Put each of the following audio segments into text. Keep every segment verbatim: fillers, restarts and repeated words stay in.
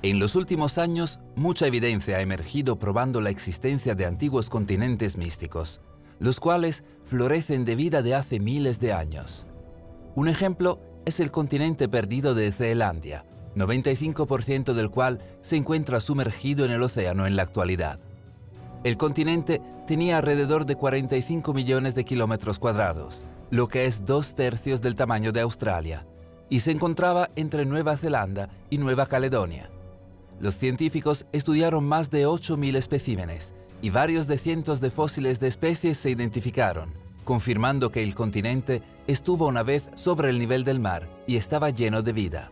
En los últimos años, mucha evidencia ha emergido probando la existencia de antiguos continentes místicos, los cuales florecen de vida de hace miles de años. Un ejemplo es el continente perdido de Zelandia, noventa y cinco por ciento del cual se encuentra sumergido en el océano en la actualidad. El continente tenía alrededor de cuarenta y cinco millones de kilómetros cuadrados, lo que es dos tercios del tamaño de Australia, y se encontraba entre Nueva Zelanda y Nueva Caledonia. Los científicos estudiaron más de ocho mil especímenes y varios de cientos de fósiles de especies se identificaron, confirmando que el continente estuvo una vez sobre el nivel del mar y estaba lleno de vida.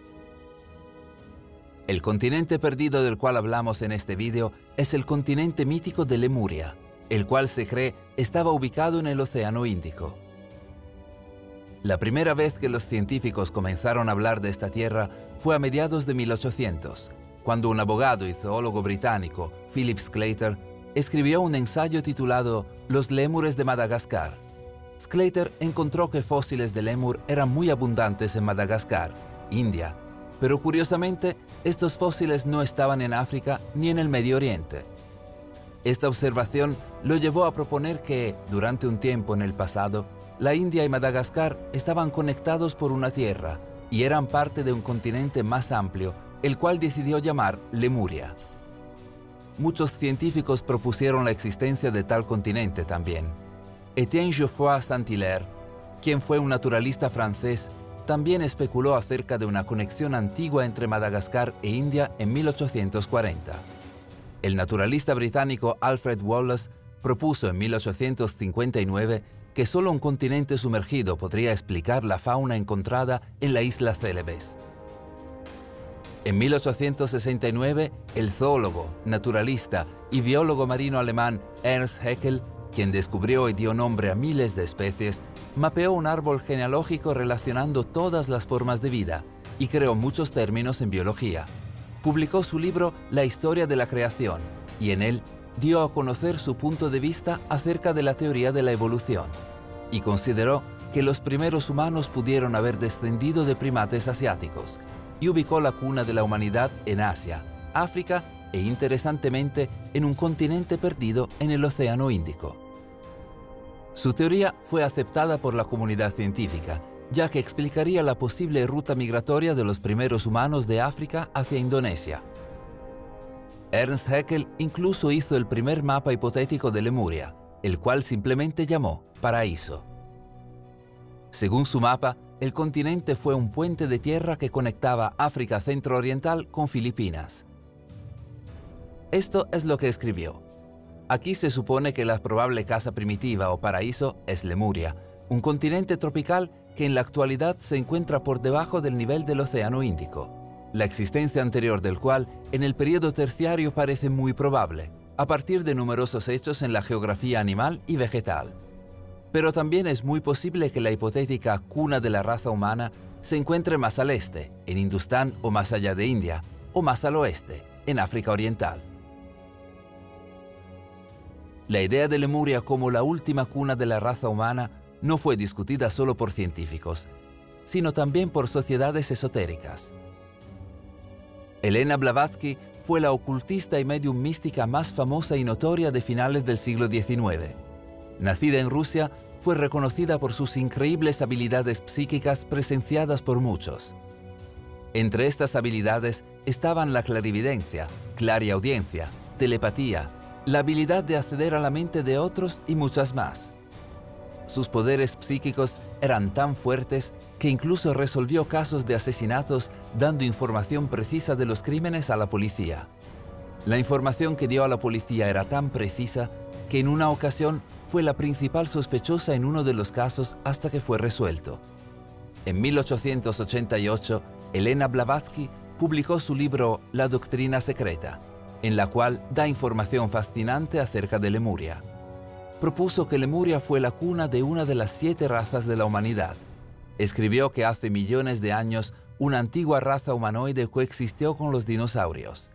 El continente perdido del cual hablamos en este vídeo es el continente mítico de Lemuria, el cual se cree estaba ubicado en el Océano Índico. La primera vez que los científicos comenzaron a hablar de esta tierra fue a mediados de mil ochocientos, cuando un abogado y zoólogo británico, Philip Sclater, escribió un ensayo titulado Los lémures de Madagascar. Sclater encontró que fósiles de lémur eran muy abundantes en Madagascar, India, pero curiosamente estos fósiles no estaban en África ni en el Medio Oriente. Esta observación lo llevó a proponer que, durante un tiempo en el pasado, la India y Madagascar estaban conectados por una tierra y eran parte de un continente más amplio, el cual decidió llamar Lemuria. Muchos científicos propusieron la existencia de tal continente también. Étienne Geoffroy Saint-Hilaire, quien fue un naturalista francés, también especuló acerca de una conexión antigua entre Madagascar e India en mil ochocientos cuarenta. El naturalista británico Alfred Wallace propuso en mil ochocientos cincuenta y nueve que solo un continente sumergido podría explicar la fauna encontrada en la isla Célebes. En mil ochocientos sesenta y nueve, el zoólogo, naturalista y biólogo marino alemán Ernst Haeckel, quien descubrió y dio nombre a miles de especies, mapeó un árbol genealógico relacionando todas las formas de vida y creó muchos términos en biología. Publicó su libro La historia de la creación y en él dio a conocer su punto de vista acerca de la teoría de la evolución y consideró que los primeros humanos pudieron haber descendido de primates asiáticos y ubicó la cuna de la humanidad en Asia, África e, interesantemente, en un continente perdido en el Océano Índico. Su teoría fue aceptada por la comunidad científica, ya que explicaría la posible ruta migratoria de los primeros humanos de África hacia Indonesia. Ernst Haeckel incluso hizo el primer mapa hipotético de Lemuria, el cual simplemente llamó Paraíso. Según su mapa, el continente fue un puente de tierra que conectaba África centro-oriental con Filipinas. Esto es lo que escribió. Aquí se supone que la probable casa primitiva o paraíso es Lemuria, un continente tropical que en la actualidad se encuentra por debajo del nivel del Océano Índico, la existencia anterior del cual en el período terciario parece muy probable, a partir de numerosos hechos en la geografía animal y vegetal. Pero también es muy posible que la hipotética cuna de la raza humana se encuentre más al este, en Hindustán o más allá de India, o más al oeste, en África Oriental. La idea de Lemuria como la última cuna de la raza humana no fue discutida solo por científicos, sino también por sociedades esotéricas. Elena Blavatsky fue la ocultista y medium mística más famosa y notoria de finales del siglo diecinueve. Nacida en Rusia, fue reconocida por sus increíbles habilidades psíquicas presenciadas por muchos. Entre estas habilidades estaban la clarividencia, clariaudiencia, telepatía, la habilidad de acceder a la mente de otros y muchas más. Sus poderes psíquicos eran tan fuertes que incluso resolvió casos de asesinatos dando información precisa de los crímenes a la policía. La información que dio a la policía era tan precisa que en una ocasión fue la principal sospechosa en uno de los casos hasta que fue resuelto. En mil ochocientos ochenta y ocho, Elena Blavatsky publicó su libro La doctrina secreta, en la cual da información fascinante acerca de Lemuria. Propuso que Lemuria fue la cuna de una de las siete razas de la humanidad. Escribió que hace millones de años una antigua raza humanoide coexistió con los dinosaurios.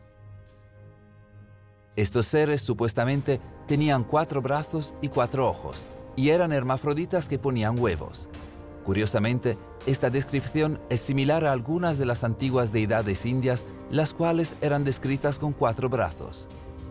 Estos seres supuestamente tenían cuatro brazos y cuatro ojos, y eran hermafroditas que ponían huevos. Curiosamente, esta descripción es similar a algunas de las antiguas deidades indias, las cuales eran descritas con cuatro brazos.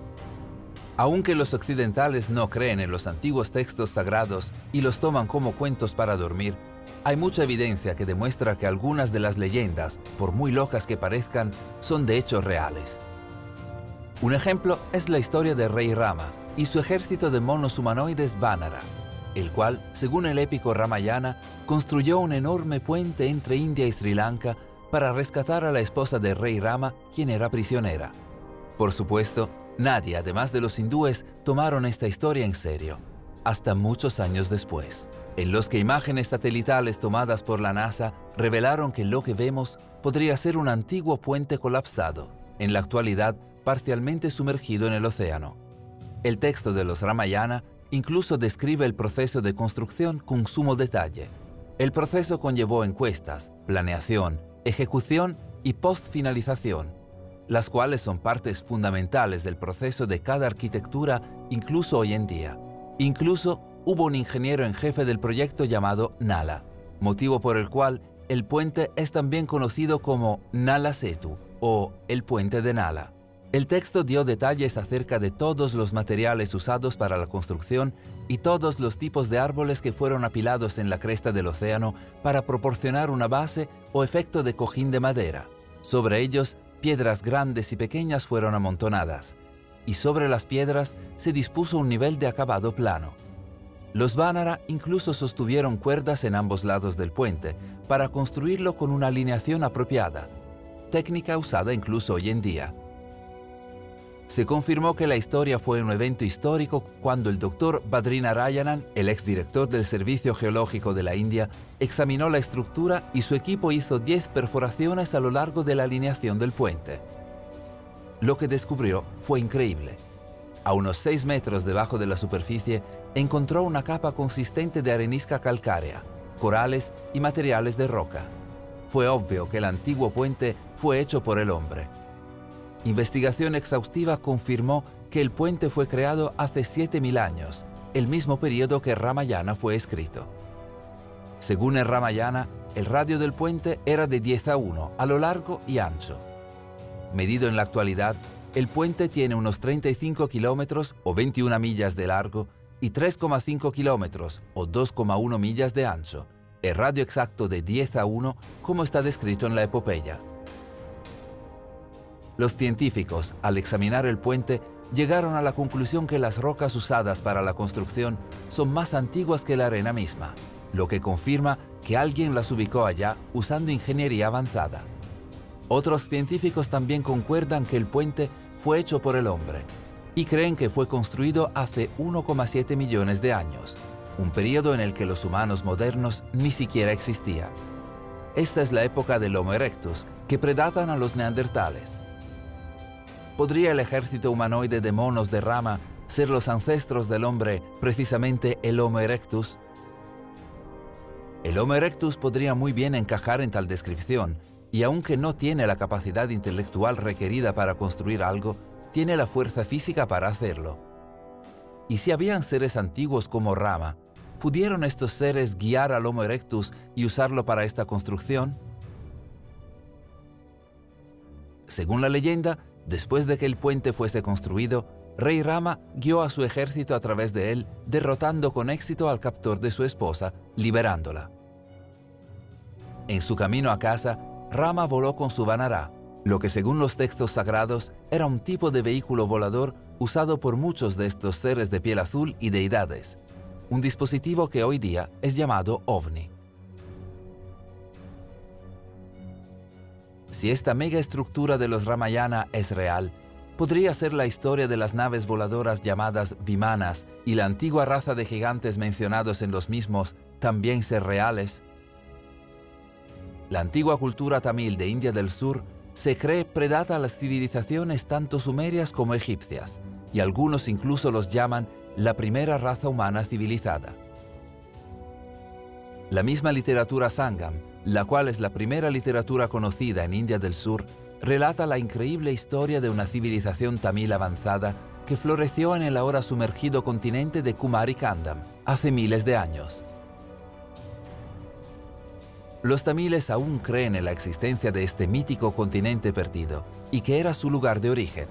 Aunque los occidentales no creen en los antiguos textos sagrados y los toman como cuentos para dormir, hay mucha evidencia que demuestra que algunas de las leyendas, por muy locas que parezcan, son de hecho reales. Un ejemplo es la historia del rey Rama y su ejército de monos humanoides Vanara, el cual, según el épico Ramayana, construyó un enorme puente entre India y Sri Lanka para rescatar a la esposa del rey Rama, quien era prisionera. Por supuesto, nadie, además de los hindúes, tomaron esta historia en serio, hasta muchos años después, en los que imágenes satelitales tomadas por la NASA revelaron que lo que vemos podría ser un antiguo puente colapsado, en la actualidad parcialmente sumergido en el océano. El texto de los Ramayana incluso describe el proceso de construcción con sumo detalle. El proceso conllevó encuestas, planeación, ejecución y post-finalización, las cuales son partes fundamentales del proceso de cada arquitectura incluso hoy en día. Incluso hubo un ingeniero en jefe del proyecto llamado Nala, motivo por el cual el puente es también conocido como Nala Setu o el puente de Nala. El texto dio detalles acerca de todos los materiales usados para la construcción y todos los tipos de árboles que fueron apilados en la cresta del océano para proporcionar una base o efecto de cojín de madera. Sobre ellos, piedras grandes y pequeñas fueron amontonadas, y sobre las piedras se dispuso un nivel de acabado plano. Los Vanara incluso sostuvieron cuerdas en ambos lados del puente para construirlo con una alineación apropiada, técnica usada incluso hoy en día. Se confirmó que la historia fue un evento histórico cuando el doctor Badrinarayanan, el exdirector del Servicio Geológico de la India, examinó la estructura y su equipo hizo diez perforaciones a lo largo de la alineación del puente. Lo que descubrió fue increíble. A unos seis metros debajo de la superficie, encontró una capa consistente de arenisca calcárea, corales y materiales de roca. Fue obvio que el antiguo puente fue hecho por el hombre. Investigación exhaustiva confirmó que el puente fue creado hace siete mil años, el mismo periodo que Ramayana fue escrito. Según el Ramayana, el radio del puente era de diez a uno a lo largo y ancho. Medido en la actualidad, el puente tiene unos treinta y cinco kilómetros o veintiuna millas de largo y tres coma cinco kilómetros o dos coma uno millas de ancho, el radio exacto de diez a uno como está descrito en la epopeya. Los científicos, al examinar el puente, llegaron a la conclusión que las rocas usadas para la construcción son más antiguas que la arena misma, lo que confirma que alguien las ubicó allá usando ingeniería avanzada. Otros científicos también concuerdan que el puente fue hecho por el hombre y creen que fue construido hace uno coma siete millones de años, un periodo en el que los humanos modernos ni siquiera existían. Esta es la época del Homo erectus, que predatan a los neandertales. ¿Podría el ejército humanoide de monos de Rama ser los ancestros del hombre, precisamente el Homo erectus? El Homo erectus podría muy bien encajar en tal descripción, y aunque no tiene la capacidad intelectual requerida para construir algo, tiene la fuerza física para hacerlo. ¿Y si habían seres antiguos como Rama, pudieron estos seres guiar al Homo erectus y usarlo para esta construcción? Según la leyenda, después de que el puente fuese construido, Rey Rama guió a su ejército a través de él, derrotando con éxito al captor de su esposa, liberándola. En su camino a casa, Rama voló con su Vanara, lo que según los textos sagrados era un tipo de vehículo volador usado por muchos de estos seres de piel azul y deidades, un dispositivo que hoy día es llamado OVNI. Si esta mega estructura de los Ramayana es real, ¿podría ser la historia de las naves voladoras llamadas Vimanas y la antigua raza de gigantes mencionados en los mismos también ser reales? La antigua cultura tamil de India del Sur se cree predata a las civilizaciones tanto sumerias como egipcias, y algunos incluso los llaman la primera raza humana civilizada. La misma literatura Sangam, la cual es la primera literatura conocida en India del Sur, relata la increíble historia de una civilización tamil avanzada que floreció en el ahora sumergido continente de Kumari Kandam hace miles de años. Los tamiles aún creen en la existencia de este mítico continente perdido y que era su lugar de origen.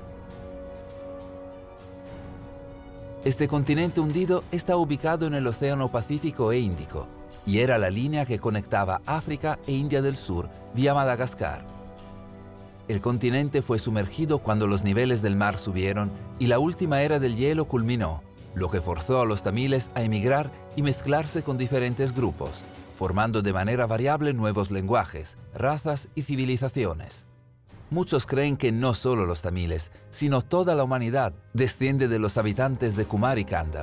Este continente hundido está ubicado en el Océano Pacífico e Índico y era la línea que conectaba África e India del Sur vía Madagascar. El continente fue sumergido cuando los niveles del mar subieron y la última era del hielo culminó, lo que forzó a los tamiles a emigrar y mezclarse con diferentes grupos, formando de manera variable nuevos lenguajes, razas y civilizaciones. Muchos creen que no solo los tamiles, sino toda la humanidad desciende de los habitantes de Kumari Kandam.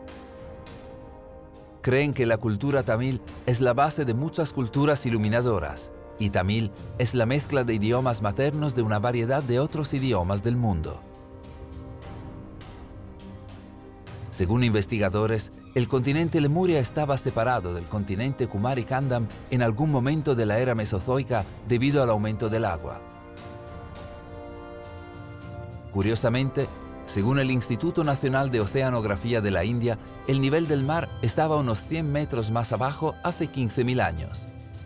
Creen que la cultura tamil es la base de muchas culturas iluminadoras, y tamil es la mezcla de idiomas maternos de una variedad de otros idiomas del mundo. Según investigadores, el continente Lemuria estaba separado del continente Kumari Kandam en algún momento de la era mesozoica debido al aumento del agua. Curiosamente, según el Instituto Nacional de Oceanografía de la India, el nivel del mar estaba unos cien metros más abajo hace quince mil años.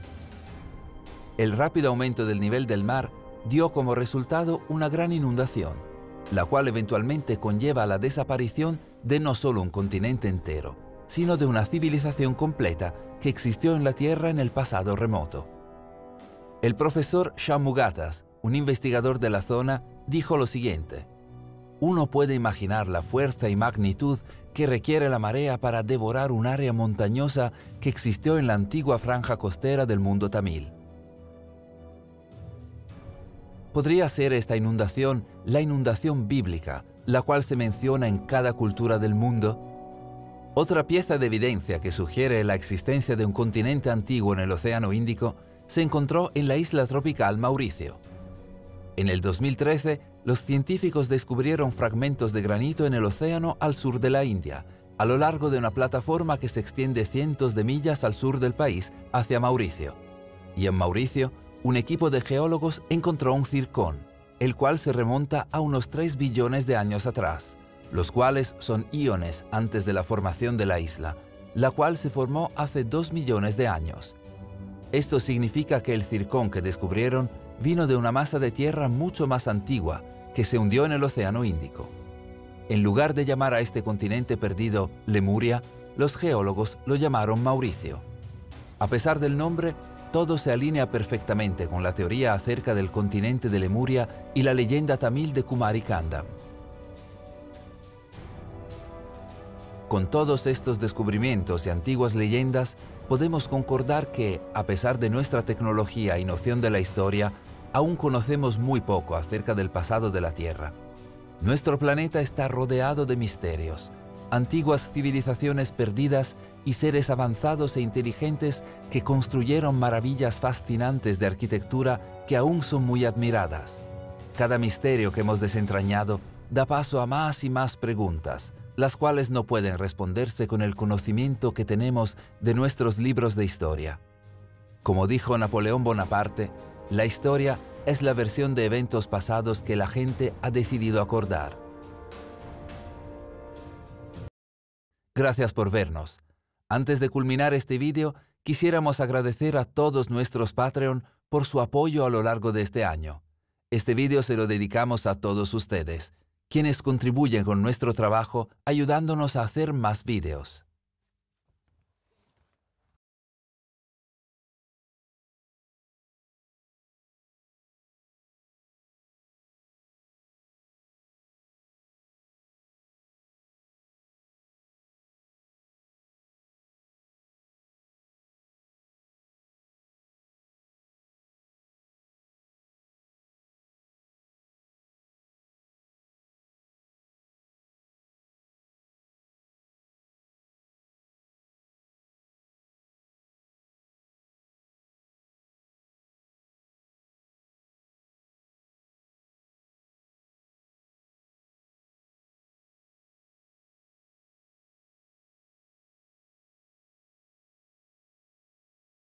El rápido aumento del nivel del mar dio como resultado una gran inundación, la cual eventualmente conlleva la desaparición de no solo un continente entero, sino de una civilización completa que existió en la Tierra en el pasado remoto. El profesor Shanmugatas, un investigador de la zona, dijo lo siguiente: uno puede imaginar la fuerza y magnitud que requiere la marea para devorar un área montañosa que existió en la antigua franja costera del mundo tamil. ¿Podría ser esta inundación la inundación bíblica, la cual se menciona en cada cultura del mundo? Otra pieza de evidencia que sugiere la existencia de un continente antiguo en el Océano Índico se encontró en la isla tropical Mauricio. En el dos mil trece, los científicos descubrieron fragmentos de granito en el océano al sur de la India, a lo largo de una plataforma que se extiende cientos de millas al sur del país, hacia Mauricio. Y en Mauricio, un equipo de geólogos encontró un zircón, el cual se remonta a unos tres billones de años atrás, los cuales son iones antes de la formación de la isla, la cual se formó hace dos millones de años. Esto significa que el zircón que descubrieron vino de una masa de tierra mucho más antigua que se hundió en el Océano Índico. En lugar de llamar a este continente perdido Lemuria, los geólogos lo llamaron Mauricio. A pesar del nombre, todo se alinea perfectamente con la teoría acerca del continente de Lemuria y la leyenda tamil de Kumari Kandam. Con todos estos descubrimientos y antiguas leyendas, podemos concordar que, a pesar de nuestra tecnología y noción de la historia, aún conocemos muy poco acerca del pasado de la Tierra. Nuestro planeta está rodeado de misterios, antiguas civilizaciones perdidas y seres avanzados e inteligentes que construyeron maravillas fascinantes de arquitectura que aún son muy admiradas. Cada misterio que hemos desentrañado da paso a más y más preguntas, las cuales no pueden responderse con el conocimiento que tenemos de nuestros libros de historia. Como dijo Napoleón Bonaparte, la historia es la versión de eventos pasados que la gente ha decidido acordar. Gracias por vernos. Antes de culminar este vídeo, quisiéramos agradecer a todos nuestros Patreon por su apoyo a lo largo de este año. Este vídeo se lo dedicamos a todos ustedes, quienes contribuyen con nuestro trabajo ayudándonos a hacer más vídeos.